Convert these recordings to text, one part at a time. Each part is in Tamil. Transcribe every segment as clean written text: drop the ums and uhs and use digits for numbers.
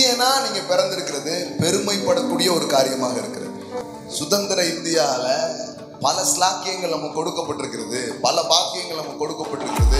இந்தியனா நீங்க பிறந்திருக்கிறது பெருமைப்படக்கூடிய ஒரு காரியமாக இருக்கிறது. சுதந்திர இந்தியால பல ஸ்லாக்கியங்கள் நமக்கு கொடுக்கப்பட்டிருக்கிறது, பல பாக்கியங்கள் நமக்கு கொடுக்கப்பட்டிருக்கிறது.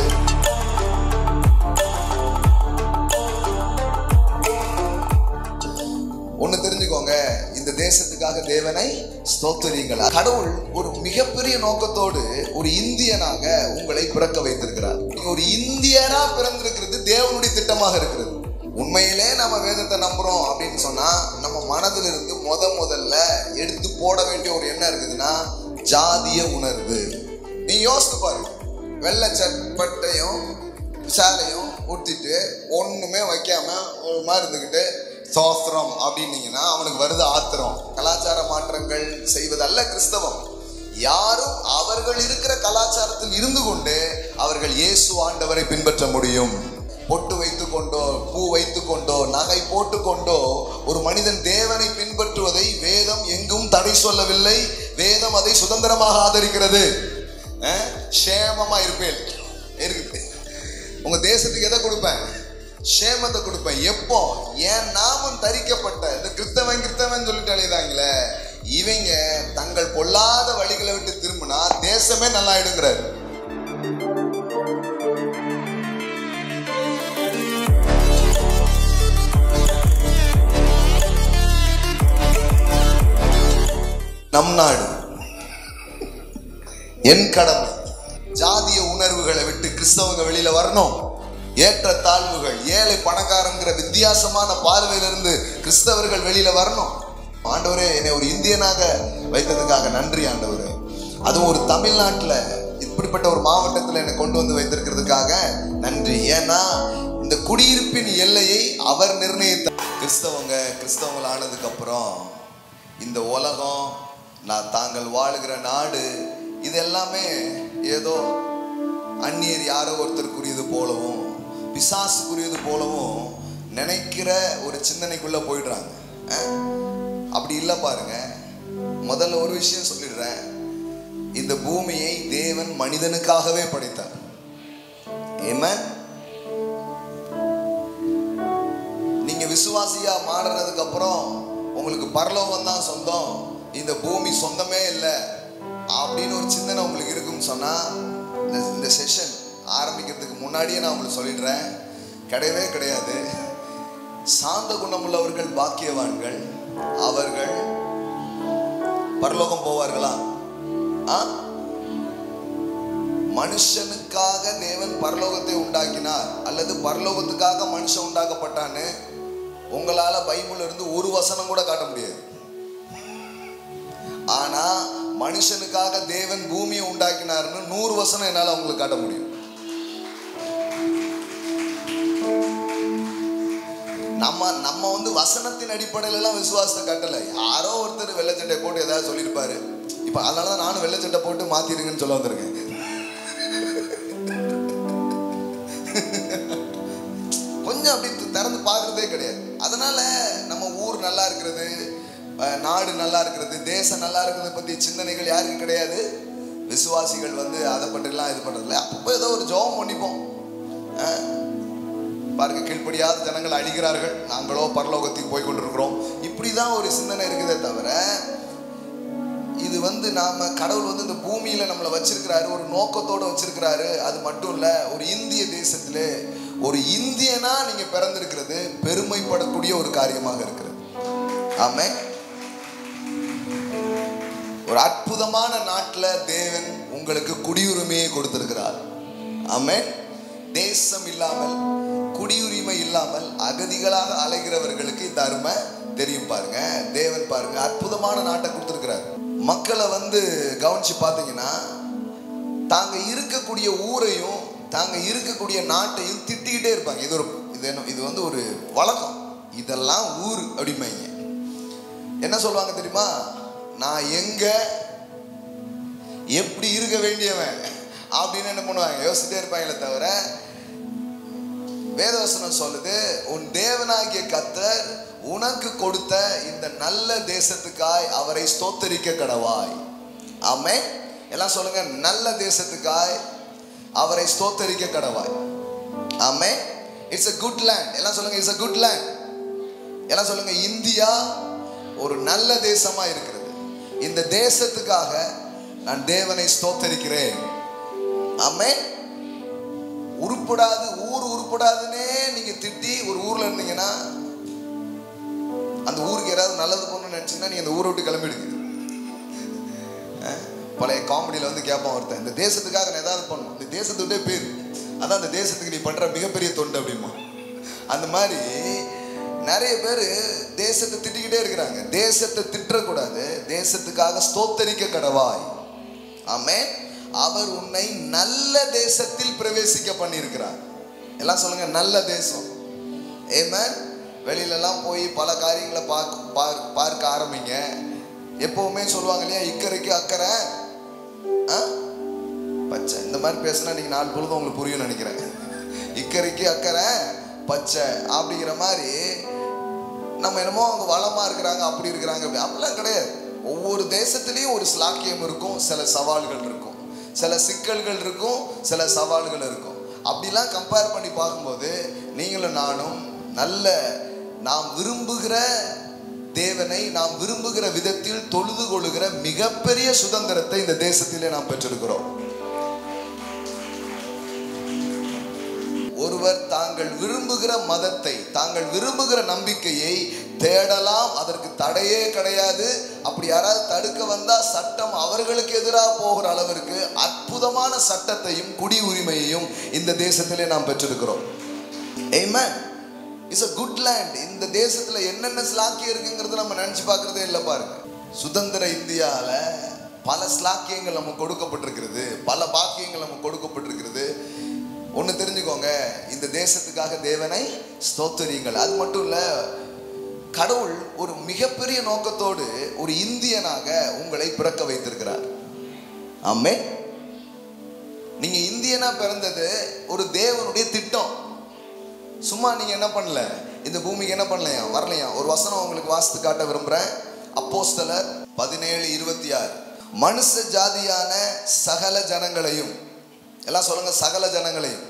ஒண்ணு தெரிஞ்சுக்கோங்க, இந்த தேசத்துக்காக தேவனை ஸ்தோத்திரியுங்கள். கடவுள் ஒரு மிகப்பெரிய நோக்கத்தோடு ஒரு இந்தியனாக உங்களை பிறக்க வைத்திருக்கிறார். ஒரு இந்தியனா பிறந்திருக்கிறது தேவனுடைய திட்டமாக இருக்கிறது. உண்மையிலே நம்ம வேதத்தை நம்புறோம் அப்படின்னு சொன்னா நம்ம மனதில் இருந்து முதல்ல எடுத்து போட வேண்டிய ஒரு எண்ணம் இருக்குதுன்னா ஜாதிய உணர்வு. நீ யோசித்து பாருங்க, வெள்ளை சட்டையும் சாலையும் உடுத்திட்டு ஒண்ணுமே வைக்காம ஒரு மாதிரி இருந்துக்கிட்டு சோஸ்திரம் அப்படின்னீங்கன்னா அவனுக்கு வருது ஆத்திரம். கலாச்சார மாற்றங்கள் செய்வதல்ல கிறிஸ்தவம். யாரும் அவர்கள் இருக்கிற கலாச்சாரத்தில் இருந்து கொண்டு அவர்கள் இயேசு ஆண்டவரை பின்பற்ற முடியும். பொட்டு வைத்து கொண்டோ, பூ வைத்து கொண்டோ, நகை போட்டு கொண்டோ ஒரு மனிதன் தேவனை பின்பற்றுவதை வேதம் எங்கும் தடை சொல்லவில்லை. வேதம் அதை சுதந்திரமாக ஆதரிக்கிறது. சேமமா இருப்பேன் இருக்குது. உங்க தேசத்துக்கு எதை கொடுப்பேன்? சேமத்தை கொடுப்பேன். எப்போ? என் நாமம் தரிக்கப்பட்ட இந்த கிறிஸ்தவன் சொல்லிட்டு அழைதாங்களே, இவங்க தங்கள் பொல்லாத வழிகளை விட்டு திரும்பினா தேசமே நல்லா ஆயிடுங்கிறார். நம் நாடு, என் கடமை. ஜாதிய உணர்வுகளை விட்டு கிறிஸ்தவங்க வெளியில வரணும். ஏற்ற தாழ்வுகள், ஏழை பணக்காரங்கிற வித்தியாசமான பார்வையிலிருந்து கிறிஸ்தவர்கள் வெளியில வரணும். ஆண்டவரே, என்னை ஒரு இந்தியனாக வைத்ததுக்காக நன்றி ஆண்டவரே. அதுவும் ஒரு தமிழ்நாட்டில் இப்படிப்பட்ட ஒரு மாவட்டத்தில் என்னை கொண்டு வந்து வைத்திருக்கிறதுக்காக நன்றி. ஏன்னா இந்த குடியிருப்பின் எல்லையை அவர் நிர்ணயித்த கிறிஸ்தவங்கள் ஆனதுக்கு அப்புறம் இந்த உலகம், நான் தாங்கள் வாழுகிற நாடு, இது எல்லாமே ஏதோ அந்நியர் யாரோ ஒருத்தருக்குரியது போலவும் பிசாசுக்குரியது போலவும் நினைக்கிற ஒரு சிந்தனைக்குள்ள போயிடுறாங்க. அப்படி இல்லை பாருங்க. முதல்ல ஒரு விஷயம் சொல்லிடுறேன், இந்த பூமியை தேவன் மனிதனுக்காகவே படைத்தார். ஆமென். நீங்க விசுவாசியா மாறினதுக்கு அப்புறம் உங்களுக்கு பரலோகம் தான் சொந்தம், இந்த பூமி சொந்தமே இல்லை அப்படின்னு ஒரு சிந்தனை உங்களுக்கு இருக்குன்னு சொன்னா இந்த செஷன் ஆரம்பிக்கிறதுக்கு முன்னாடியே நான் உங்களுக்கு சொல்லிடுறேன், கிடையவே கிடையாது. சாந்த குணமுள்ளவர்கள் பாக்கியவான்கள், அவர்கள் பரலோகம் போவார்களா? மனுஷனுக்காக தேவன் பரலோகத்தை உண்டாக்கினார் அல்லது பரலோகத்துக்காக மனுஷன் உண்டாக்கப்பட்டான்னு உங்களால பைபிள்ல இருந்து ஒரு வசனம் கூட காட்ட முடியாது. ஆனா மனுஷனுக்காக தேவன் பூமியை உண்டாக்கினார்னு 100 வசனம் என்னால உங்களுக்கு காட்ட முடியும். நம்ம வந்து வசனத்தின் அடிப்படையில எல்லாம் விசுவாசத்தை கட்டல. யாரோ ஒருத்தர் வெள்ளச்சட்டை போட்டு ஏதாவது சொல்லியிருப்பாரு. இப்ப அதனாலதான் நானும் வெள்ளச்சட்டை போட்டு மாத்திருங்கன்னு சொல்ல வந்திருக்கேன். கொஞ்சம் அப்படி திறந்து பார்க்கறதே கிடையாது. அதனால நம்ம ஊர் நல்லா இருக்கிறது, நாடு நல்லா இருக்கிறது, தேசம் நல்லா இருக்கிறத பத்தி சிந்தனைகள் யாருக்கு கிடையாது. விசுவாசிகள் வந்து அதை பற்றிலாம் இது பண்றதில்ல. அப்போ ஏதோ ஒரு ஜெபம் பண்ணிப்போம். பாருங்க, கீழ்ப்படியாத ஜனங்கள் அழிகிறார்கள், நாங்களோ பரலோகத்துக்கு போய் கொண்டிருக்கிறோம். இப்படிதான் ஒரு சிந்தனை இருக்குதே தவிர, இது வந்து நாம கடவுள் வந்து இந்த பூமியில நம்மளை வச்சிருக்கிறாரு, ஒரு நோக்கத்தோட வச்சிருக்கிறாரு. அது மட்டும் இல்ல, ஒரு இந்திய தேசத்திலே ஒரு இந்தியனா நீங்க பிறந்திருக்கிறது பெருமைப்படக்கூடிய ஒரு காரியமாக இருக்கிறது. ஆமென். ஒரு அற்புதமான நாட்டுல தேவன் உங்களுக்கு குடியுரிமையை கொடுத்திருக்கிறார். ஆமென். தேசம் இல்லாமல், குடியுரிமை இல்லாமல் அகதிகளாக அலைகிறவர்களுக்கு இந்த அருமை தெரியும். பாருங்க, தேவன் பாருங்க அற்புதமான நாட்டை கொடுத்திருக்கிறார். மக்களை வந்து கவனிச்சு பார்த்தீங்கன்னா, தாங்க இருக்கக்கூடிய ஊரையும் தாங்க இருக்கக்கூடிய நாட்டையும் திட்டிக்கிட்டே இருப்பாங்க. இது வந்து ஒரு வழக்கம். இதெல்லாம் ஊர் அப்படிம்பாங்க. என்ன சொல்லுவாங்க தெரியுமா? நான் எங்க எப்படி இருக்க வேண்டியவன் அப்படின்னு என்ன பண்ணுவாங்க, யோசிச்சுட்டே இருப்பாங்களே தவிர, வேதவசனம் சொல்லுது, உன் தேவனாகிய கர்த்தர் உனக்கு கொடுத்த இந்த நல்ல தேசத்துக்காய் அவரை ஸ்தோத்தரிக்க கடவாய். ஆமென். எல்லாம் சொல்லுங்க, நல்ல தேசத்துக்காய் அவரை ஸ்தோத்தரிக்க கடவாய். ஆமென். It's a good land. எல்லாம் சொல்லுங்க, இட்ஸ் a good land. எல்லாம் சொல்லுங்க, இந்தியா ஒரு நல்ல தேசமா இருக்கிறது. இந்த தேசத்துக்காக நான் தேவனை ஸ்தோத்தரிக்கிறேன். ஆமென். உருப்படாது, ஊர் உருப்படாதுன்னே நீங்க திட்டி ஒரு ஊர்ல இருந்தீங்கன்னா, அந்த ஊருக்கு யாராவது நல்லது பண்ணணும்னு நினைச்சீங்கன்னா நீங்க அந்த ஊரை விட்டு கிளம்பிடுங்க. பழைய காமெடியில வந்து கேட்பான் ஒருத்தன், இந்த தேசத்துக்காக நான் ஏதாவது பண்ணணும், இந்த தேசத்துக்கிட்டே பேர், அதான் அந்த தேசத்துக்கு நீ பண்ற மிகப்பெரிய தொண்டு அப்படிமா. அந்த மாதிரி நிறைய பேர் தேசத்தை திட்டிக்கிட்டே இருக்கிறாங்க. தேசத்தை திட்டக்கூடாது, தேசத்துக்காக ஸ்தோத்தரிக்க கடவாய். ஆமென். அவர் உன்னை நல்ல தேசத்தில் பிரவேசிக்க பண்ணியிருக்கிறார். எல்லாம் சொல்லுங்க, நல்ல தேசம். ஆமென். வெளியிலலாம் போய் பல காரியங்களை பார்க்க ஆரம்பிங்க. எப்பவுமே சொல்லுவாங்க இல்லையா, இக்கரைக்கு அக்கறை பச்சை. இந்த மாதிரி பேசினா நீங்க நாலு பொழுது உங்களுக்கு புரியும் நினைக்கிறேன். இக்கரைக்கு அக்கறை பச்சை அப்படிங்கிற மாதிரி நம்ம என்னமோ அவங்க வளமா இருக்கிறாங்க, அப்படி இருக்கிறாங்க, அப்படிலாம் கிடையாது. ஒவ்வொரு தேசத்திலையும் ஒரு ஸ்லாக்கியம் இருக்கும், சில சவால்கள் இருக்கும், சில சிக்கல்கள் இருக்கும், சில சவால்கள் இருக்கும். அப்படிலாம் கம்பேர் பண்ணி பார்க்கும்போது நீங்களும் நானும் நல்ல நாம் விரும்புகிற தேவனை நாம் விரும்புகிற விதத்தில் தொழுது கொள்ளுகிற மிகப்பெரிய சுதந்திரத்தை இந்த தேசத்திலே நாம் பெற்றிருக்கிறோம். ஒருவர் தாங்கள் விரும்புகிற மதத்தை, தாங்கள் விரும்புகிற நம்பிக்கையை தேடலாம், அதற்கு தடையே கிடையாது. அப்படி யாராவது தடுக்க வந்தா சட்டம் அவர்களுக்கு எதிராக போகிற அளவிற்கு அற்புதமான சட்டத்தையும் குடி உரிமையையும் இந்த தேசத்திலே நாம் பெற்றிருக்கிறோம். ஆமென். It's a good land. இந்த தேசத்துல என்னென்ன ஸ்லாக்கியம் இருக்குங்கிறது நம்ம நினைச்சு பார்க்கறதே இல்லை. பாருங்க, சுதந்திர இந்தியால பல ஸ்லாக்கியங்கள் நமக்கு கொடுக்கப்பட்டிருக்கிறது, பல பாக்கியங்கள் நமக்கு கொடுக்கப்பட்டிருக்கிறது. ஒன்று தெரிஞ்சுக்கோங்க, இந்த தேசத்துக்காக தேவனை ஸ்தோத்திரியுங்கள். அது மட்டும் இல்லை, கடவுள் ஒரு மிகப்பெரிய நோக்கத்தோடு ஒரு இந்தியனாக உங்களை பிறக்க வைத்திருக்கிறார். ஆமென். நீங்க இந்தியனா பிறந்தது ஒரு தேவனுடைய திட்டம். சும்மா நீங்க என்ன பண்ணல, இந்த பூமிக்கு என்ன பண்ணலையா, வரலையா. ஒரு வசனம் உங்களுக்கு வாசித்து காட்ட விரும்புறேன். அப்போஸ்தலர் 17:26. மனுஷ ஜாதியான சகல ஜனங்களையும், எல்லாம் சொல்லுங்க, சகல ஜனங்களையும்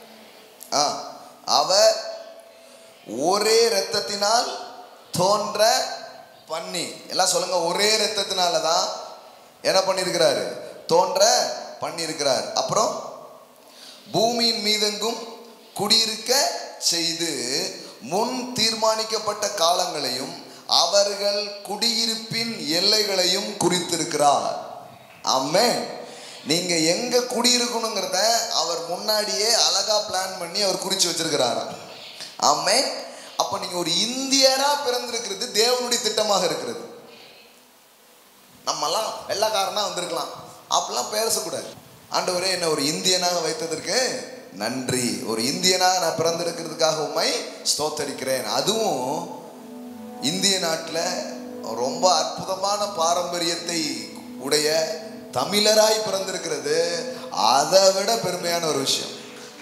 அவர் ஒரே இரத்தத்தினால் தோன்ற பண்ணி, எல்லாம் சொல்லுங்க, ஒரே இரத்தத்தினால தான் என்ன பண்ணியிருக்கிறாரு, தோன்ற பண்ணியிருக்கிறார். அப்புறம் பூமியின் மீதெங்கும் குடியிருக்க செய்து முன் தீர்மானிக்கப்பட்ட காலங்களையும் அவர்கள் குடியிருப்பின் எல்லைகளையும் குறித்திருக்கிறார். ஆமென். நீங்க எங்க குடியிருக்கணுங்கிறத அவர் முன்னாடியே அழகா பிளான் பண்ணி அவர் குறிச்சு வச்சிருக்கிறாரா. ஆமென். அப்ப நீங்க ஒரு இந்தியரா பிறந்திருக்கிறது தேவனுடைய திட்டமாக இருக்கிறது. நம்மெல்லாம் வெள்ளைக்காரனா வந்திருக்கலாம், அப்படிலாம் பேசக்கூடாது. ஆண்டவரே என்ன ஒரு இந்தியனாக வைத்ததற்கு நன்றி, ஒரு இந்தியனாக நான் பிறந்திருக்கிறதுக்காக உம்மை ஸ்தோத்தரிக்கிறேன். அதுவும் இந்திய நாட்டில் ரொம்ப அற்புதமான பாரம்பரியத்தை உடைய தமிழராய் பிறந்திருக்கிறது அதை விட பெருமையான ஒரு விஷயம்.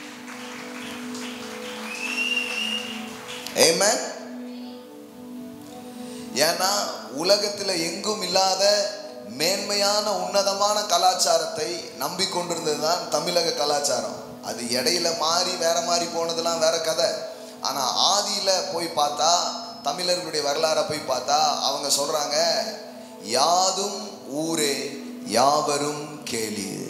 ஆமென். ஏன்னா உலகத்தில் எங்கும் இல்லாத மேன்மையான உன்னதமான கலாச்சாரத்தை நம்பிக்கொண்டிருந்தது தான் தமிழக கலாச்சாரம். அது இடையில மாறி வேற மாதிரி போனதெல்லாம் வேற கதை. ஆனா ஆதியில போய் பார்த்தா, தமிழர்களுடைய வரலாறை போய் பார்த்தா அவங்க சொல்றாங்க, யாதும் ஊரே யாவரும் கேளீர்.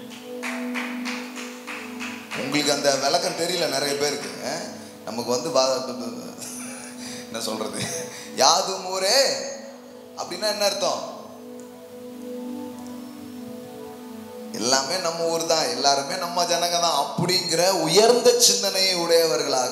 உங்களுக்கு அந்த விளக்கம் தெரியல நிறைய பேருக்கு. நமக்கு வந்து என்ன சொல்றது, யாதும் ஊரே அப்படின்னா என்ன அர்த்தம்? எல்லாமே நம்ம ஊர் தான், எல்லாருமே நம்ம ஜனங்க தான் அப்படிங்கிற உயர்ந்த சிந்தனையை உடையவர்களாக.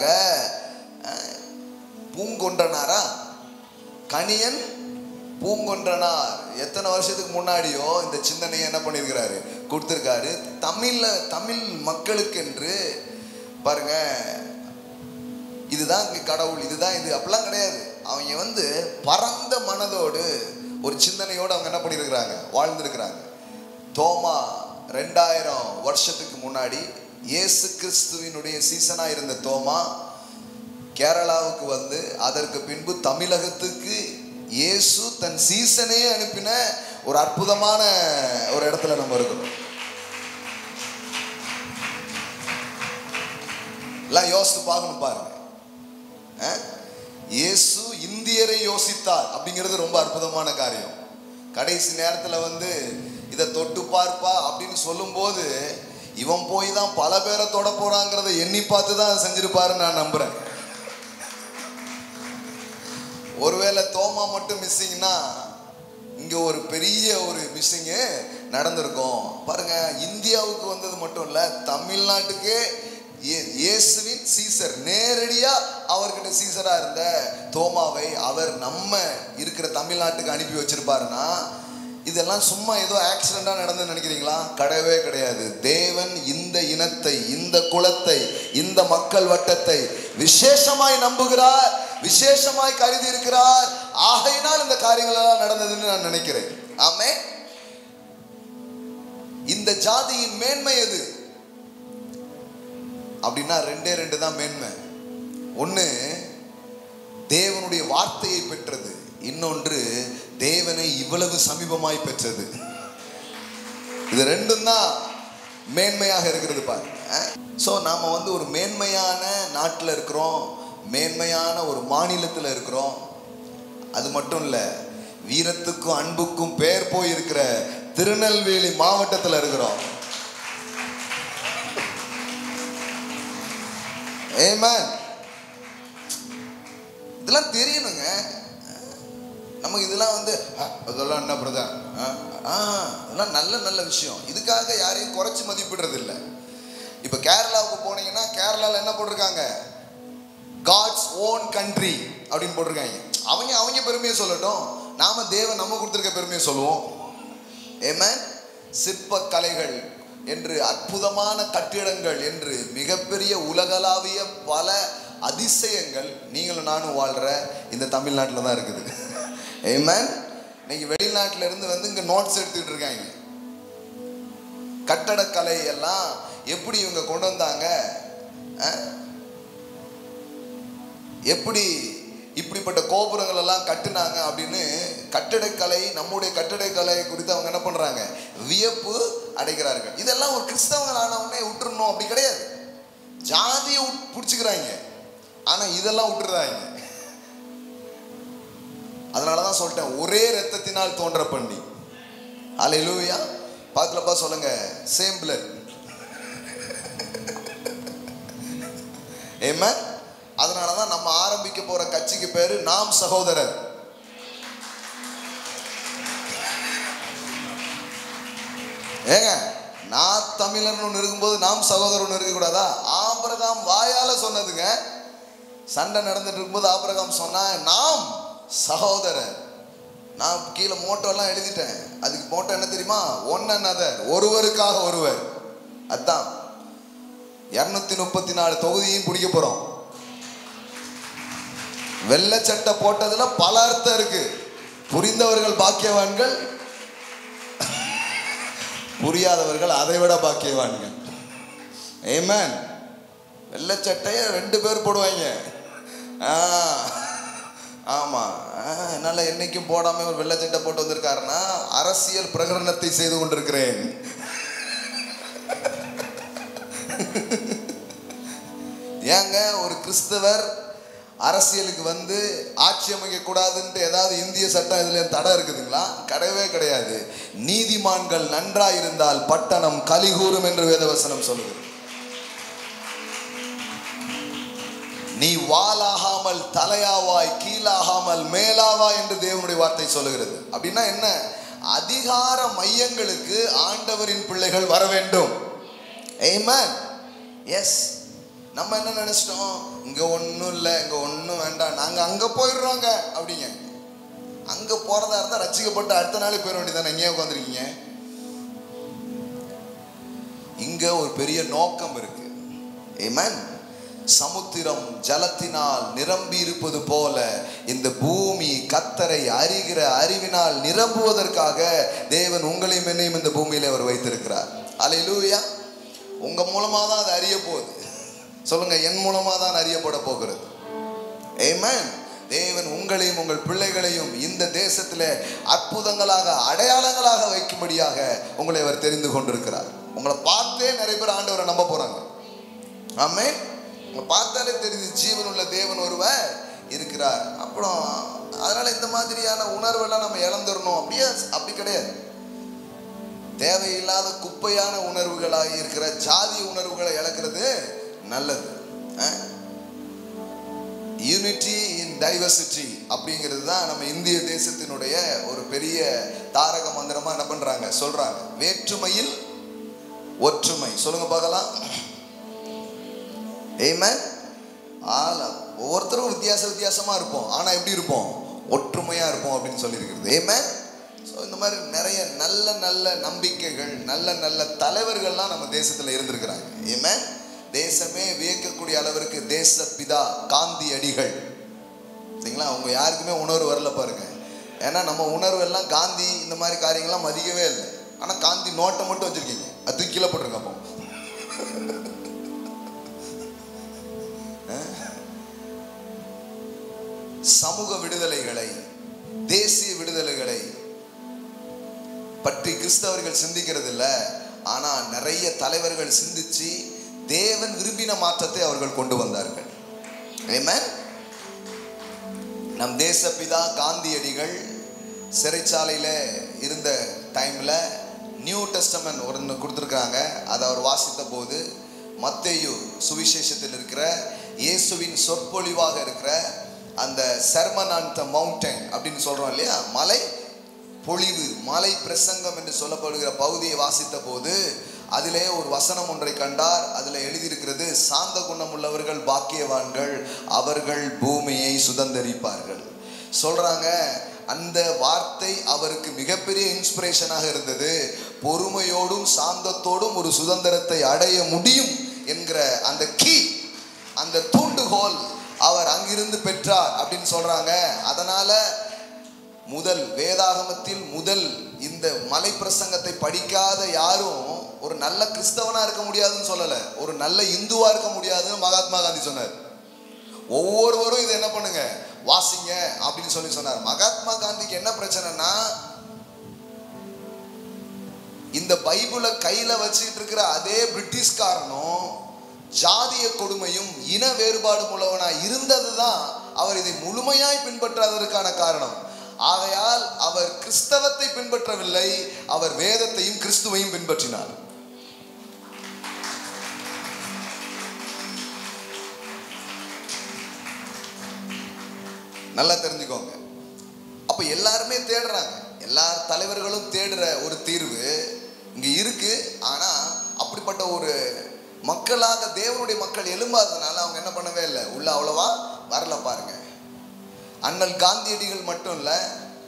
பூங்கொன்றனாரா, கணியன் பூங்கொன்றனார் எத்தனை வருஷத்துக்கு முன்னாடியோ இந்த சிந்தனையை என்ன பண்ணியிருக்கிறாரு, கொடுத்துருக்காரு. தமிழ் மக்களுக்கென்று பாருங்க, இதுதான் கடவுள், இதுதான் இது, அப்படிலாம் கிடையாது. அவங்க வந்து பரந்த மனதோடு ஒரு சிந்தனையோடு அவங்க என்ன பண்ணியிருக்கிறாங்க, வாழ்ந்திருக்கிறாங்க. தோமா 2000 வருஷத்துக்கு முன்னாடி இயேசு கிறிஸ்துவினுடைய சீசனா இருந்த தோமா கேரளாவுக்கு வந்து அதற்கு பின்பு தமிழகத்துக்கு இயேசு தன் சீசனையே அனுப்பின ஒரு அற்புதமான ஒரு இடத்துல நம்ம இருக்கிறோம். எல்லாம் யோசித்து பார்க்கணும். பாருங்க, இயேசு இந்தியரை யோசித்தார் அப்படிங்கிறது ரொம்ப அற்புதமான காரியம். கடைசி நேரத்தில் இதை தொட்டு பார்ப்பா அப்படின்னு சொல்லும்போது இவன் போய் தான் பல பேரை தொட போறாங்கிறத எண்ணி பார்த்து தான் செஞ்சிருப்பாருன்னு நான் நம்புறேன். ஒருவேளை தோமா மட்டும் மிஸ்ஸிங்னா இங்க ஒரு பெரிய ஒரு மிஸ்ஸிங்கு நடந்திருக்கும். பாருங்க, இந்தியாவுக்கு வந்தது மட்டும் இல்ல, தமிழ்நாட்டுக்கே இயேசுவின் சீசர், நேரடியா அவர்கிட்ட சீசரா இருந்த தோமாவை அவர் நம்ம இருக்கிற தமிழ்நாட்டுக்கு அனுப்பி வச்சிருப்பாருன்னா இதெல்லாம் சும்மா ஏதோ ஆக்சிடென்டா நடந்து நினைக்கிறீங்களா? கிடையவே கிடையாது. தேவன் இந்த இனத்தை, இந்த குலத்தை, இந்த மக்கள் வட்டத்தை விசேஷமாய் நம்புகிறார், விசேஷமாய் கருதி இருக்கிறார். ஆகையினால் இந்த காரியங்கள் எல்லாம் நடந்ததுன்னு நான் நினைக்கிறேன். ஆமென். இந்த ஜாதியின் மேன்மை எது அப்படின்னா ரெண்டு தான் மேன்மை. ஒன்று தேவனுடைய வார்த்தையை பெற்றது, இன்னொன்று தேவனை இவ்வளவு சமீபமாய் பெற்றது. இது ரெண்டும் தான் மேன்மையாக இருக்கிறது பாருங்க. ஸோ நாம ஒரு மேன்மையான நாட்டில் இருக்கிறோம், மேன்மையான ஒரு மாநிலத்தில் இருக்கிறோம். அது மட்டும் இல்லை, வீரத்துக்கும் அன்புக்கும் பெயர் போயிருக்கிற திருநெல்வேலி மாவட்டத்தில் இருக்கிறோம். ஆமென். இதெல்லாம் தெரியணுங்க நமக்கு. இதெல்லாம் அதெல்லாம் என்ன பிரதர், அதெல்லாம் நல்ல நல்ல விஷயம். இதுக்காக யாரையும் குறைச்சி மதிப்பிடுறது இல்லை. இப்போ கேரளாவுக்கு போனீங்கன்னா கேரளாவில் என்ன போட்டிருக்காங்க? காட்ஸ் ஓன் கண்ட்ரி அப்படின்னு போட்டிருக்காங்க. அவங்க பெருமையை சொல்லட்டும், நாம தேவன் நம்ம கொடுத்துருக்க பெருமையை சொல்லுவோம். ஆமென். சிற்ப கலைகள் என்று, அற்புதமான கட்டிடங்கள் என்று, மிகப்பெரிய உலகளாவிய பல அதிசயங்கள் நீங்களும் நானும் வாழ்ற இந்த தமிழ்நாட்டில் தான் இருக்குது. ஆமென். இன்னைக்கு வெளிநாட்டில இருந்து இங்க நோட்ஸ் எடுத்துக்கிட்டு இருக்காங்க. கட்டடக்கலை எல்லாம் எப்படி இவங்க கொண்டு வந்தாங்க, எப்படி இப்படிப்பட்ட கோபுரங்கள் எல்லாம் கட்டுனாங்க அப்படின்னு கட்டடக்கலை, நம்முடைய கட்டடக்கலை குறித்து அவங்க என்ன பண்றாங்க? வியப்பு அடைகிறார்கள். இதெல்லாம் ஒரு கிறிஸ்தவங்களானவனே விட்டுறணும் அப்படி கிடையாது. ஜாதியை பிடிச்சிக்கிறாங்க, ஆனா இதெல்லாம் விட்டுறாங்க. அதனாலதான் சொல்லிட்டேன், ஒரே ரத்தத்தினால் தோன்ற பண்ணி. அல்லேலூயா. பாக்கலப்பா சொல்லுங்க, சேம் பிளட். ஆமென். அதனாலதான் நம்ம ஆரம்பிக்க போற கட்சிக்கு பேரு நாம் சகோதரர். ஏங்க, நான் தமிழர்னு ஒன்று இருக்கும்போது நாம் சகோதரன் இருக்க கூடாதா? ஆபிரகாம் வாயால சொன்னதுங்க. சண்டை நடந்துட்டு இருக்கும்போது ஆபிரகாம் சொன்னா நாம் சகோதரர். நான் கீழே மோட்டோ எல்லாம் எழுதிட்டேன். அதுக்கு மோட்டோ என்ன தெரியுமா? ஒன் அனதர், ஒருவருக்காக ஒருவர். அதான் 234 தொகுதியும் பிடிக்க போறோம். வெள்ளை சட்டை போட்டதுல பல அர்த்தம் இருக்கு. புரிந்தவர்கள் பாக்கியவான்கள், புரியாதவர்கள் அதை விட பாக்கியவான்கள். ஆமென். வெள்ளை சட்டைய 2 பேர் போடுவாங்க. ஆமா, என்னால என்னைக்கும் போடாம ஒரு வெள்ளை சட்டை போட்டு வந்திருக்காருன்னா அரசியல் பிரகடனத்தை செய்து கொண்டிருக்கிறேன். ஏங்க ஒரு கிறிஸ்தவர் அரசியலுக்கு ஆட்சி அமைக்க கூடாதுன்ட்டு ஏதாவது இந்திய சட்டம் இதுல தடை இருக்குதுங்களா? கிடையவே கிடையாது. நீதிமான்கள் நன்றாயிருந்தால் பட்டணம் கலிகூரும் என்று வேதவசனம் சொல்லுது. நீ வாலாகாமல் தலையாவாய், கீழாகாமல் மேலாவாய் என்று தேவனுடைய வார்த்தை சொல்லுகிறது. அப்படின்னா என்ன? அதிகார மையங்களுக்கு ஆண்டவரின் பிள்ளைகள் வர வேண்டும். ஆமென். எஸ். நம்ம என்ன நினைச்சிட்டோம்? இங்க ஒன்றும் இல்லை, இங்க ஒன்றும் வேண்டாம், நாங்க அங்க போயிடுறோங்க அப்படிங்க. அங்க போறதா இருந்தா ரட்சிக்கப்பட்டு அடுத்த நாளே போயிட வேண்டியதானே. எங்கேயே உட்காந்துருக்கீங்க? இங்க ஒரு பெரிய நோக்கம் இருக்கு. ஆமென். சமுத்திரம் ஜலத்தினால் நிரம்பி இருப்பது போல இந்த பூமி கர்த்தரை அறிகிற அறிவினால் நிரம்புவதற்காக தேவன் உங்களையும் என்னையும் இந்த பூமியில அவர் வைத்திருக்கிறார். அல்லேலூயா. உங்க மூலமா தான் அது அறிய போகுது. சொல்லுங்க, என் மூலமா தான் அறியப்பட போகிறது. ஆமென். தேவன் உங்களையும் உங்கள் பிள்ளைகளையும் இந்த தேசத்திலே அற்புதங்களாக, அடையாளங்களாக வைக்கும்படியாக உங்களை அவர் தெரிந்து கொண்டிருக்கிறார். உங்களை பார்த்தே நிறைய பேர் ஆண்டவரை நம்ப போறாங்க. ஆமென். பார்த்தாலே தெரியுது, ஜீவனுள்ள தேவன் ஒருவர் இருக்கிறார். அப்புறம் அதனால இந்த மாதிரியான உணர்வெல்லாம் நம்ம இழந்துடணும் அப்படியே, அப்படி கிடையாது. தேவையில்லாத குப்பையான உணர்வுகளாக இருக்கிற ஜாதி உணர்வுகளை இழக்கிறது நல்லது. யூனிட்டி இன் டைவர்சிட்டி அப்படிங்கிறது தான் நம்ம இந்திய தேசத்தினுடைய ஒரு பெரிய தாரக மந்திரமா என்ன பண்றாங்க, சொல்றாங்க. வேற்றுமையில் ஒற்றுமை. சொல்லுங்க பார்க்கலாம். ஆமென். ஒவ்வொருத்தரும் வித்தியாசமா இருப்போம், ஆனா எப்படி இருப்போம், ஒற்றுமையா இருப்போம் அப்படின்னு சொல்லி இருக்கிறது. ஆமென். இந்த மாதிரி நிறைய நல்ல நல்ல நம்பிக்கைகள், நல்ல நல்ல தலைவர்கள்லாம் நம்ம தேசத்துல இருந்திருக்கிறாங்க. ஆமென். தேசமே வியக்கக்கூடிய அளவிற்கு தேசப்பிதா காந்தியடிகள், சரிங்களா? அவங்க யாருக்குமே உணர்வு வரல பாருங்க. ஏன்னா நம்ம உணர்வு எல்லாம் காந்தி இந்த மாதிரி காரியங்கள்லாம் மதிக்கவே இல்லை. ஆனா காந்தி நோட்டை மட்டும் வச்சிருக்கீங்க, அது கீழே போட்டிருங்க. அப்போ சமூக விடுதலைகளை, தேசிய விடுதலைகளை பற்றி கிறிஸ்தவர்கள் சிந்திக்கிறது இல்லை. ஆனா நிறைய தலைவர்கள் சிந்திச்சு தேவன் விரும்பின மாற்றத்தை அவர்கள் கொண்டு வந்தார்கள். ஆமென். நம் தேசப்பிதா காந்தியடிகள் சிறைச்சாலையில இருந்த டைம்ல நியூ டெஸ்டமென்ட் ஒன்று கொடுத்துருக்காங்க. அதை அவர் வாசித்த போது மத்தேயு சுவிசேஷத்தில் இருக்கிற இயேசுவின் சொற்பொழிவாக இருக்கிற அந்த சர்மன் ஆன் த மவுண்டன் அப்படின்னு சொல்றோம் இல்லையா, மலை பொழிவு, மலை பிரசங்கம் என்று சொல்லப்படுகிற பகுதியை வாசித்த போது அதிலே ஒரு வசனம் ஒன்றை கண்டார். அதில் எழுதியிருக்கிறது, சாந்த குணம் உள்ளவர்கள் பாக்கியவான்கள், அவர்கள் பூமியை சுதந்தரிப்பார்கள் சொல்றாங்க. அந்த வார்த்தை அவருக்கு மிகப்பெரிய இன்ஸ்பிரேஷனாக இருந்தது. பொறுமையோடும் சாந்தத்தோடும் ஒரு சுதந்திரத்தை அடைய முடியும் என்கிற அந்த கீ, அந்த தூண்டுகோல் அவர் அங்கிருந்து பெற்றார் அப்படின்னு சொல்றாங்க. அதனால முதல் வேதாகமத்தில் முதல் இந்த மலை பிரசங்கத்தை படிக்காத யாரும் ஒரு நல்ல கிறிஸ்தவனா இருக்க முடியாதுன்னு சொல்லல, ஒரு நல்ல இந்துவா இருக்க முடியாதுன்னு மகாத்மா காந்தி சொன்னார். ஒவ்வொருவரும் இதை என்ன பண்ணுங்க, வாசிங்க அப்படின்னு சொல்லி சொன்னார். மகாத்மா காந்திக்கு என்ன பிரச்சனைனா, இந்த பைபிளை கையில வச்சுட்டு இருக்கிற அதே பிரிட்டிஷ்காரனும் ஜாதிய கொடுமையும் இன வேறுபாடு உள்ளவனாய் இருந்ததுதான் அவர் இதை முழுமையாய் பின்பற்றாததற்கான காரணம். ஆகையால் அவர் கிறிஸ்தவத்தை பின்பற்றவில்லை, அவர் வேதத்தையும் கிறிஸ்துவையும் பின்பற்றினார். நல்லா தெரிஞ்சுக்கோங்க. அப்ப எல்லாருமே தேடுறாங்க, எல்லா தலைவர்களும் தேடுற ஒரு தீர்வு இங்க இருக்கு. ஆனா அப்படிப்பட்ட ஒரு மக்களாக தேவனுடைய மக்கள் எழும்பாததுனால அவங்க என்ன பண்ணவே இல்லை, உள்ள அவ்வளவா வரல பாருங்க. அண்ணல் காந்தியடிகள் மட்டும் இல்ல,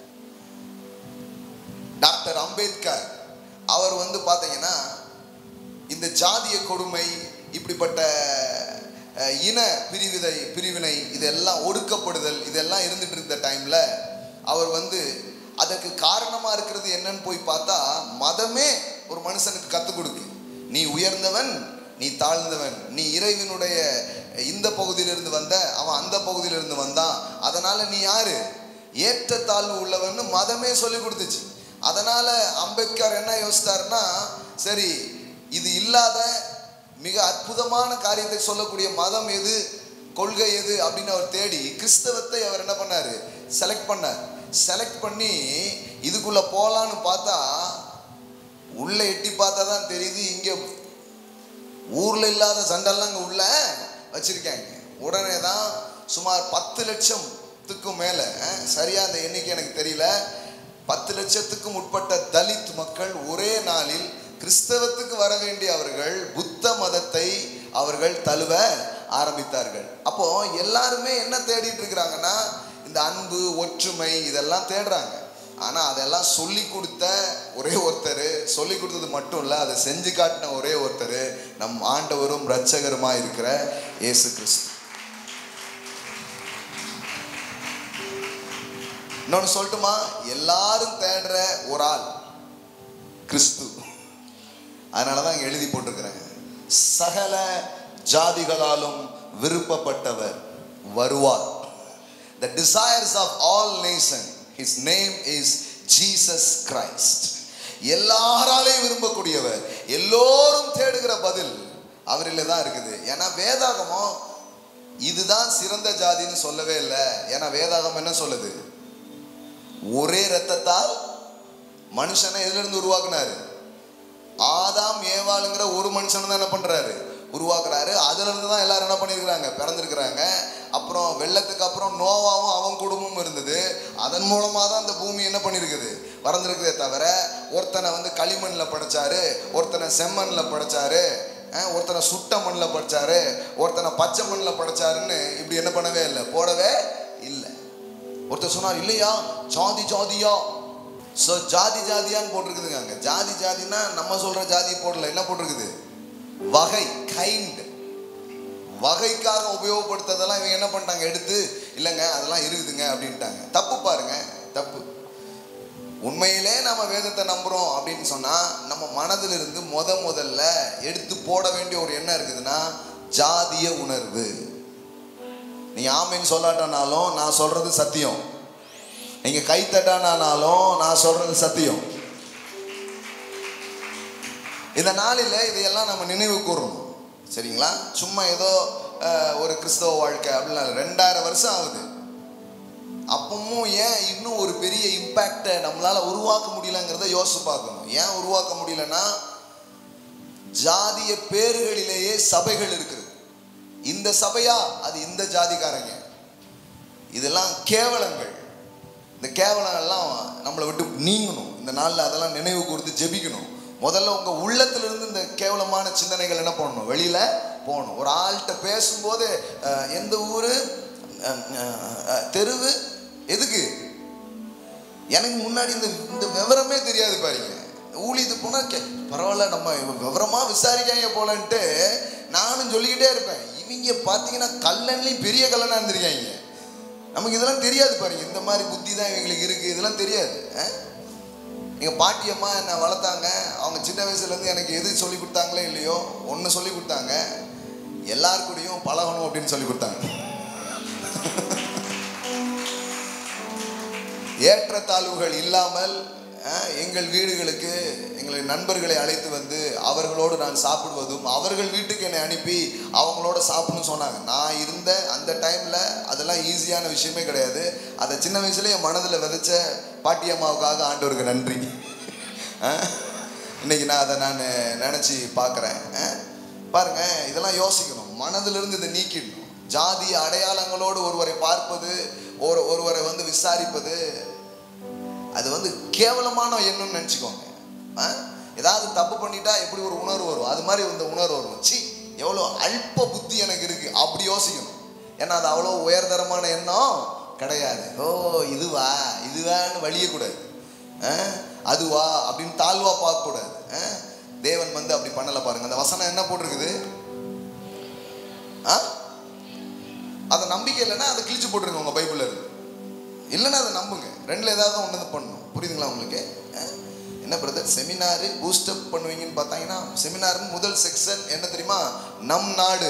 டாக்டர் அம்பேத்கர் அவர் வந்து பாத்தீங்கன்னா இந்த ஜாதிய கொடுமை, இப்படிப்பட்ட இன பிரிவினை இதெல்லாம், ஒடுக்கப்படுதல் இதெல்லாம் இருந்துட்டு இருந்த டைம்ல அவர் வந்து அதற்கு காரணமா இருக்கிறது என்னன்னு போய் பார்த்தா, மதமே ஒரு மனுஷனுக்கு கத்துக் கொடுக்கு. நீ உயர்ந்தவன், நீ தாழ்ந்தவன், நீ இறைவனுடைய இந்த பகுதியிலிருந்து வந்த, அவன் அந்த பகுதியிலிருந்து வந்தான், அதனால நீ யாரு, ஏற்றத்தாழ்வு உள்ளவன்னு மதமே சொல்லி கொடுத்துச்சு. அதனால அம்பேத்கர் என்ன யோசித்தாருன்னா, சரி இது இல்லாத மிக அற்புதமான காரியத்தை சொல்லக்கூடிய மதம் எது, கொள்கை எது அப்படின்னு அவர் தேடி கிறிஸ்தவத்தை அவர் என்ன பண்ணாரு, செலக்ட் பண்ணார். செலக்ட் பண்ணி இதுக்குள்ள போலான்னு பார்த்தா, உள்ள எட்டி பார்த்தா தான் தெரியுது, இங்க ஊர்ல இல்லாத சண்டெல்லாம் இங்க உள்ள வச்சிருக்காங்க. உடனே தான் சுமார் 10 லட்சத்துக்கும் மேல, சரியா அந்த எண்ணிக்கை எனக்கு தெரியல, 10 லட்சத்துக்கும் உட்பட்ட தலித் மக்கள் ஒரே நாளில் கிறிஸ்தவத்துக்கு வர வேண்டிய அவர்கள் புத்த மதத்தை அவர்கள் தழுவ ஆரம்பித்தார்கள். அப்போ எல்லாருமே என்ன தேடிட்டு இருக்கிறாங்கன்னா, இந்த அன்பு ஒற்றுமை இதெல்லாம் தேடுறாங்க. ஆனா அதெல்லாம் சொல்லி கொடுத்த ஒரே ஒருத்தர், சொல்லி கொடுத்தது மட்டும் இல்ல, அதை செஞ்சு காட்டின ஒரே ஒருத்தர் நம் ஆண்டவரும் இரட்சகருமா இருக்கிற இயேசு கிறிஸ்து. இன்னொன்னு சொல்லட்டுமா, எல்லாரும் தேடுற ஒரு ஆள் கிறிஸ்து. அதனாலதான் எழுதி போட்டிருக்கிறேன், சகல ஜாதிகளாலும் விருப்பப்பட்டவர் வருவார். The desires of all nations, his name is Jesus Christ. எல்லாராலையும் விரும்பக்கூடியவர், எல்லோரும் தேடுகிற பதில் அவரில் தான் இருக்குது. ஏன்னா வேதாகமம் இதுதான் சிறந்த ஜாதின்னு சொல்லவே இல்லை. ஏன்னா வேதாகம் என்ன சொல்லுது? ஒரே இரத்தத்தால் மனுஷனை எதுல இருந்து உருவாக்குனாரு? ஆதாம் ஏவாளுங்கிற ஒரு மனுஷனை தான் என்ன பண்றாரு? உருவாக்குறாரு. அதுல இருந்து தான் எல்லாரும் என்ன பண்ணிருக்கிறாங்க? பிறந்திருக்கிறாங்க. அப்புறம் வெள்ளத்துக்கு அப்புறம் நோவாவும் அவன் குடும்பமும் இருந்தது. அதன் மூலமா தான் இந்த பூமி என்ன பண்ணிருக்குது? வளர்ந்துருக்குதே தவிர ஒருத்தனை வந்து களிமண்ணில் படைச்சாரு, ஒருத்தனை செம்மண்ணில் படைச்சாரு, ஒருத்தனை சுட்ட மண்ணில் படைச்சாரு, ஒருத்தனை பச்சை மண்ணில் படைச்சாருன்னு இப்படி என்ன பண்ணவே இல்லை, போடவே இல்லை. ஒருத்தர் சொன்னார், இல்லையா ஜாதி ஜாதியா, ஸோ ஜாதி ஜாதியான்னு போட்டிருக்குதுங்க. அங்கே ஜாதி ஜாதின்னா நம்ம சொல்ற ஜாதி போடல, என்ன போட்டிருக்குது? வகை, கைண்ட். வகைக்காக உபயோகப்படுத்துறதெல்லாம் இவங்க என்ன பண்ணிட்டாங்க? எடுத்து இல்லைங்க அதெல்லாம் இருக்குதுங்க அப்படின்ட்டாங்க. தப்பு பாருங்க, தப்பு. உண்மையிலே நம்ம வேதத்தை நம்புறோம் அப்படின்னு சொன்னா நம்ம மனதிலிருந்து முதல்ல எடுத்து போட வேண்டிய ஒரு எண்ணம் இருக்குதுன்னா ஜாதிய உணர்வு. நீங்க ஆமைன்னு சொல்லாட்டானாலும் நான் சொல்றது சத்தியம், நீங்க கைத்தட்டானாலும் நான் சொல்றது சத்தியம். இந்த நாளில் இதையெல்லாம் நம்ம நினைவு கூறணும், சரிங்களா? சும்மா ஏதோ ஒரு கிறிஸ்தவ வாழ்க்கை அப்படின்னா 2000 வருஷம் ஆகுது, அப்பவும் ஏன் இன்னும் ஒரு பெரிய இம்பேக்டை நம்மளால உருவாக்க முடியலங்கிறத யோசிச்சு பார்க்கணும். ஏன் உருவாக்க முடியலன்னா ஜாதிய பேர்களிலேயே சபைகள் இருக்குது. இந்த சபையா, அது இந்த ஜாதிக்காரங்க. இதெல்லாம் கேவலங்கள். இந்த கேவலம் எல்லாம் நம்மளை விட்டு நீங்கணும். இந்த நாளில் அதெல்லாம் நினைவு கூர்ந்து ஜெபிக்கணும். முதல்ல உங்க உள்ளத்திலிருந்து இந்த கேவலமான சிந்தனைகள் என்ன பண்ணணும்? வெளியில போகணும். ஒரு ஆள்கிட்ட பேசும்போது எந்த ஊரு, தெருவு, எதுக்கு? எனக்கு முன்னாடி இந்த விவரமே தெரியாது பாருங்க. ஊழியத்துக்கு போனா பரவாயில்ல நம்ம விவரமா விசாரிக்காங்க போலன்ட்டு நானும் சொல்லிக்கிட்டே இருப்பேன். இவங்க பார்த்தீங்கன்னா கல்லன்லையும் பெரிய கல்லனா இருந்திருக்காங்க. நமக்கு இதெல்லாம் தெரியாது பாருங்க. இந்த மாதிரி புத்தி தான் இவங்களுக்கு இருக்கு, இதெல்லாம் தெரியாது. எங்கள் பாட்டியம்மா என்னை வளர்த்தாங்க. அவங்க சின்ன வயசுலேருந்து எனக்கு எது சொல்லி கொடுத்தாங்களே இல்லையோ ஒன்று சொல்லி கொடுத்தாங்க, எல்லாருக்கூடையும் பழகணும் அப்படின்னு சொல்லி கொடுத்தாங்க. ஏற்றத்தாழ்வுகள் இல்லாமல் எங்கள் வீடுகளுக்கு எங்களை நண்பர்களை அழைத்து வந்து அவர்களோடு நான் சாப்பிடுவதும், அவர்கள் வீட்டுக்கு என்னை அனுப்பி அவங்களோட சாப்பிடணும்னு சொன்னாங்க. நான் இருந்த அந்த டைமில் அதெல்லாம் ஈஸியான விஷயமே கிடையாது. அதை சின்ன வயசுலேயே என் மனதில் விதைச்ச பாட்டியம்மாவுக்காக ஆண்டவருக்கு நன்றி. இன்னைக்கு நான் அதை நான் நினச்சி பார்க்குறேன். பாருங்க, இதெல்லாம் யோசிக்கணும், மனதிலிருந்து இதை நீக்கிடணும். ஜாதி அடையாளங்களோடு ஒருவரை பார்ப்பது, ஒருவரை வந்து விசாரிப்பது, அது வந்து கேவலமான எண்ணம்னு நினச்சிக்கோங்க. ஏதாவது தப்பு பண்ணிட்டா எப்படி ஒரு உணர்வு வரும், அது மாதிரி இந்த உணர்வு வரும். சி எவ்வளோ அல்ப புத்தி எனக்கு இருக்கு அப்படி யோசிக்கணும். ஏன்னா அது அவ்வளோ உயர்தரமான எண்ணம் கிடையாது. ஓ இதுவான்னு வலியக்கூடாது, அதுவா அப்படின்னு தாழ்வா பார்க்கக்கூடாது. தேவன் வந்து அப்படி பண்ணலை பாருங்க. அந்த வசனம் என்ன போட்டிருக்குது? அதை நம்பிக்கை இல்லைன்னா அதை கிழிச்சு போட்டுருங்க உங்க பைபிள்ல இருக்கு. இல்லைன்னா அதை நம்புங்க. ரெண்டுல ஏதாவது ஒன்று பண்ணணும். புரியுதுங்களா உங்களுக்கு? என்ன பிரதர் செமினாரு பூஸ்டப் பண்ணுவீங்கன்னு பார்த்தாங்கன்னா, செமினார் முதல் செக்ஷன் என்ன தெரியுமா? நம் நாடு.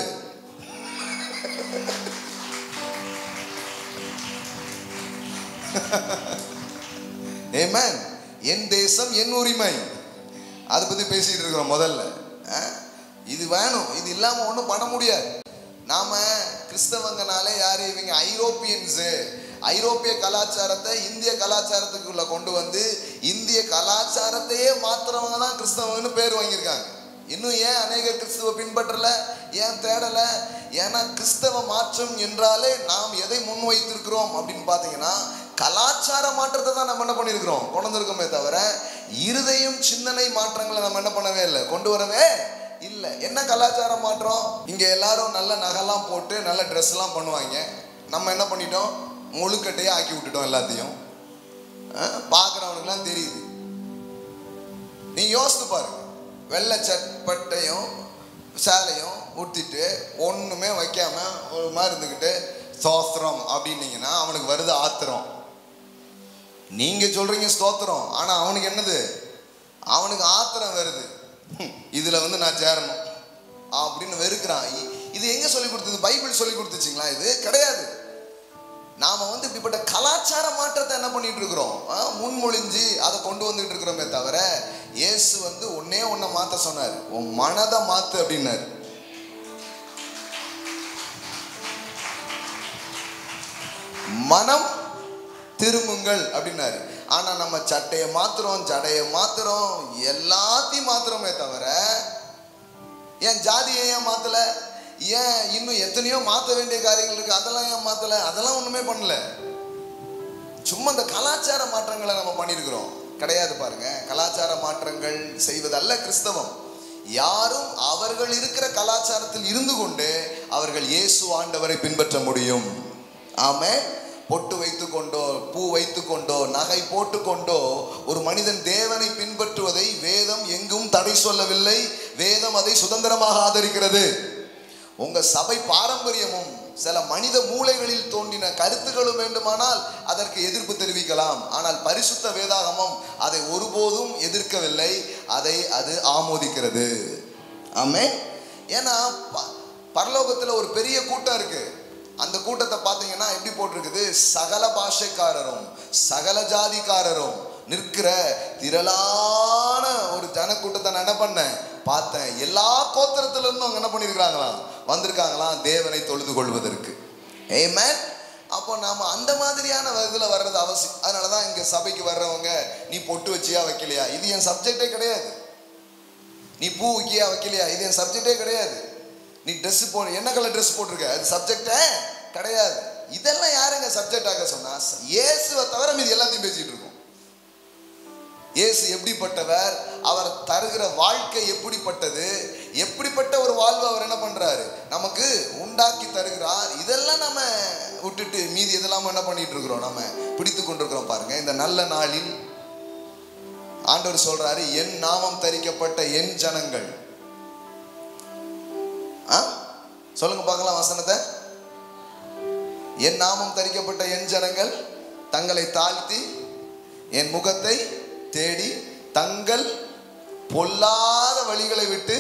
ஆமென். என் தேசம் என் உரிமை, அதை பத்தி பேசிட்டு இருக்கிறோம். முதல்ல இது வேணும், இது இல்லாம ஒன்றும் பண்ண முடியாது. நாம கிறிஸ்தவங்கனாலே யாரு? இவங்க ஐரோப்பியன்ஸு. ஐரோப்பிய கலாச்சாரத்தை இந்திய கலாச்சாரத்துக்குள்ள கொண்டு வந்து இந்திய கலாச்சாரத்தையே மாத்துறவங்க தான் கிறிஸ்தவங்கன்னு பேர் வாங்கியிருக்காங்க. இன்னும் ஏன் அநேக கிறிஸ்தவ பின்பற்றல, ஏன் தேடல? ஏன்னா கிறிஸ்தவ மாற்றம் என்றாலே நாம் எதை முன்வைத்திருக்கிறோம் அப்படின்னு பார்த்தீங்கன்னா கலாச்சார மாற்றத்தை தான் நம்ம என்ன பண்ணியிருக்கிறோம், கொண்டு வந்திருக்கோமே தவிர இருதயம் சிந்தனை மாற்றங்களை நம்ம என்ன பண்ணவே இல்லை, கொண்டு வரவே இல்லை. என்ன கலாச்சார மாற்றம்? இங்க எல்லாரும் நல்ல நகைலாம் போட்டு நல்ல ட்ரெஸ் எல்லாம் பண்ணுவாங்க. நம்ம என்ன பண்ணிட்டோம்? முழுக்கட்டையே ஆக்கி விட்டுட்டோம் எல்லாத்தையும். பார்க்குறவனுக்குலாம் தெரியுது. நீ யோசித்து பாருங்க, வெள்ளை சட்பட்டையும் சேலையும் உடுத்திட்டு ஒன்றுமே வைக்காம ஒரு மாதிரி இருந்துக்கிட்டு ஸ்தோத்திரம் அப்படின்னீங்கன்னா அவனுக்கு வருது ஆத்திரம். நீங்க சொல்றீங்க ஸ்தோத்திரம், ஆனா அவனுக்கு என்னது? அவனுக்கு ஆத்திரம் வருது. இதுல வந்து நான் சேரணும் அப்படின்னு வெறுக்கிறான். இது எங்க சொல்லி கொடுத்தது? பைபிள் சொல்லி கொடுத்துச்சிங்களா? இது கிடையாது. நாம வந்து இப்படிப்பட்ட கலாச்சார மாற்றத்தை என்ன பண்ணிட்டு இருக்கிறோம்? முன்மொழிஞ்சு அதை கொண்டு வந்துட்டு இருக்கிறோமே தவிர இயேசு வந்து ஒன்னே ஒன்ன மாத்த சொன்னார், உன் மனதை மாத்து அப்படின்னாரு. மனம் திரும்புங்கள் அப்படின்னாரு. ஆனா நம்ம சட்டையை மாத்துறோம், ஜடையை மாத்துறோம், எல்லாத்தையும் மாத்துறோமே தவிர ஏன் ஜாதியை ஏன் மாத்தல? ஏன் இன்னும் எத்தனையோ மாற்ற வேண்டிய காரியங்கள் இருக்கு, அதெல்லாம் ஏன் மாத்தல? அதெல்லாம் ஒண்ணுமே பண்ணல. சும்மா இந்த கலாச்சார மாற்றங்களை நம்ம பண்ணியிருக்கிறோம் கிடையாது. பாருங்க, கலாச்சார மாற்றங்கள் செய்வதல்ல கிறிஸ்தவம். யாரும் அவர்கள் இருக்கிற கலாச்சாரத்தில் இருந்து கொண்டு அவர்கள் இயேசு ஆண்டவரை பின்பற்ற முடியும். ஆமென். பொட்டு வைத்துக்கொண்டோ, பூ வைத்துக்கொண்டோ, நகை போட்டுக்கொண்டோ ஒரு மனிதன் தேவனை பின்பற்றுவதை வேதம் எங்கும் தடை சொல்லவில்லை. வேதம் அதை சுதந்திரமாக ஆதரிக்கிறது. உங்க சபை பாரம்பரியமும் சில மனித மூளைகளில் தோன்றின கருத்துக்களும் வேண்டுமானால் அதற்கு எதிர்ப்பு தெரிவிக்கலாம். ஆனால் பரிசுத்த வேதாகமம் அதை ஒருபோதும் எதிர்க்கவில்லை. அதை அது ஆமோதிக்கிறது. ஆமென். ஏன்னா பரலோகத்துல ஒரு பெரிய கூட்டம் இருக்கு. அந்த கூட்டத்தை பார்த்தீங்கன்னா எப்படி போட்டிருக்குது? சகல பாஷைக்காரரும் சகல ஜாதிக்காரரும் நிற்கிற திரளான ஒரு ஜனக்கூட்டத்தை நான் என்ன பண்ணேன், பார்த்தேன். எல்லா கோத்திரத்துல இருந்தும் அவங்க என்ன பண்ணிருக்கிறாங்களாம், வந்திருக்காங்களாம் தேவனை தொழுது கொள்வதற்கு. ஆமென். அப்போ நாம அந்த மாதிரியான இதுல வர்றது அவசியம். அதனாலதான் இங்க சபைக்கு வர்றவங்க, நீ பொட்டு வச்சியா வைக்கலையா, இது என் சப்ஜெக்டே கிடையாது. நீ பூ வைக்கியா வைக்கலையா, இது என் சப்ஜெக்டே கிடையாது. நீ ட்ரெஸ் போடு, என்ன கலர் ட்ரெஸ் போட்டிருக்க, அது சப்ஜெக்டே கிடையாது. இதெல்லாம் யாருங்க சப்ஜெக்டாக சொன்னா? இயேசுவை தவிர மீது எல்லாத்தையும் பேசிட்டு இருக்கோம். இயேசு எப்படிப்பட்டவர், அவர் தருகிற வாழ்க்கை எப்படிப்பட்டது, எப்படிப்பட்ட ஒரு வாழ்வு அவர் என்ன பண்றாரு, நமக்கு உண்டாக்கி தருகிறார். இதெல்லாம் நம்ம விட்டுட்டு மீதி இதெல்லாம் என்ன பண்ணிட்டு இருக்கிறோம், நம்ம பிடித்து கொண்டிருக்கிறோம். பாருங்க, இந்த நல்ல நாளில் ஆண்டவர் சொல்றாரு, என் நாமம் தரிக்கப்பட்ட என் ஜனங்கள். சொல்லுங்க பார்க்கலாம் வசனத்தை. என் நாமம் தரிக்கப்பட்ட என் ஜனங்கள் தங்களை தாழ்த்தி என் முகத்தை தேடி தங்கள் பொல்லாத வழிகளை விட்டு,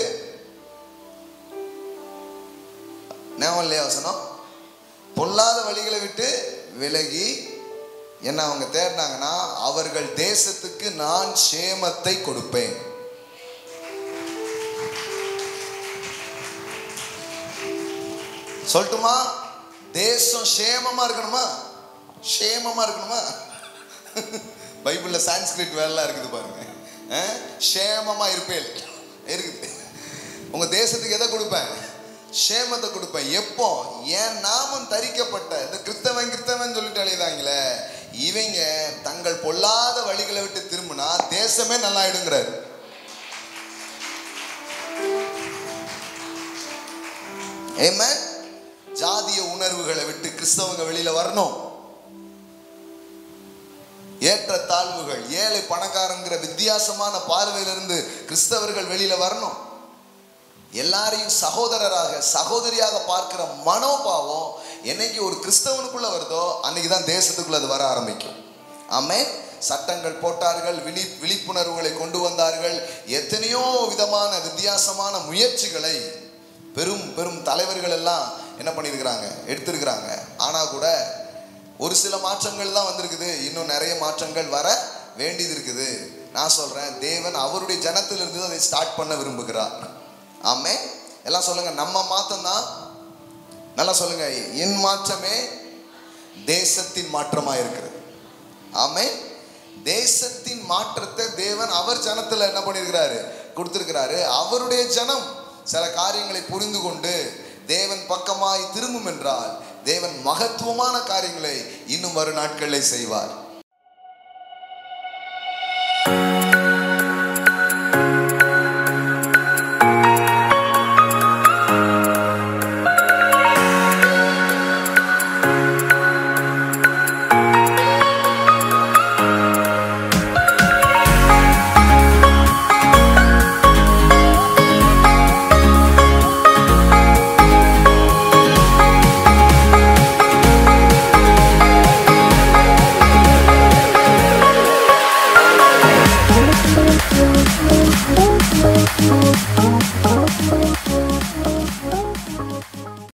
ஞாபகம் இல்லையா வசனம்? பொல்லாத வழிகளை விட்டு விலகி என்ன அவங்க தேடினாங்கன்னா அவர்கள் தேசத்துக்கு நான் சேமத்தை கொடுப்பேன். சொல்லட்டுமா? தேசம் சேமமா இருக்கணுமா? சேமமா இருக்கணுமா? பைபிள்ல சான்ஸ்கிரிட் வேலை இருக்குது பாருங்க. சேமமா இருப்பேன் இருக்குது. உங்க தேசத்துக்கு எதை கொடுப்பேன்? சேமத்தை கொடுப்பேன். எப்போ? என் நாமம் தரிக்கப்பட்ட இந்த கிறிஸ்தவன் சொல்லிட்டு அழைதாங்களே, இவங்க தங்கள் பொல்லாத வழிகளை விட்டு திரும்பினா தேசமே நல்லா ஆயிடுங்கிறாரு. ஆமென். ஜாதிய உணர்வுகளை விட்டு கிறிஸ்தவங்க வெளியில வரணும். ஏற்ற தாழ்வுகள், ஏழை பணக்காரங்கிற வித்தியாசமான பார்வையிலிருந்து கிறிஸ்தவர்கள் வெளியில வரணும். எல்லாரையும் சகோதரராக சகோதரியாக பார்க்கிற மனோபாவம் என்னைக்கு ஒரு கிறிஸ்தவனுக்குள்ள வருதோ அன்னைக்குதான் தேசத்துக்குள்ள அது வர ஆரம்பிக்கும். ஆமென். சட்டங்கள் போட்டார்கள், விழிப்புணர்வுகளை கொண்டு வந்தார்கள், எத்தனையோ விதமான வித்தியாசமான முயற்சிகளை பெரும் பெரும் தலைவர்கள் எல்லாம் என்ன பண்ணியிருக்கிறாங்க, எடுத்திருக்கிறாங்க. ஆனா கூட ஒரு சில மாற்றங்கள் தான் வந்திருக்குது. இன்னும் நிறைய மாற்றங்கள் வர வேண்டியது இருக்குது. நான் சொல்றேன், தேவன் அவருடைய ஜனத்திலிருந்து அதை ஸ்டார்ட் பண்ண விரும்புகிறார். ஆமென். எல்லாம் சொல்லுங்க, நம்ம மாற்றம் தான். நல்லா சொல்லுங்க, என் மாற்றமே தேசத்தின் மாற்றமா இருக்கிறது. ஆமென். தேசத்தின் மாற்றத்தை தேவன் அவர் ஜனத்துல என்ன பண்ணியிருக்கிறாரு, கொடுத்திருக்கிறாரு. அவருடைய ஜனம் சில காரியங்களை புரிந்து கொண்டு தேவன் பக்கமாய் திரும்பும் என்றால் தேவன் மகத்துவமான காரியங்களை இன்னும் வரும் நாட்களில் செய்வார்.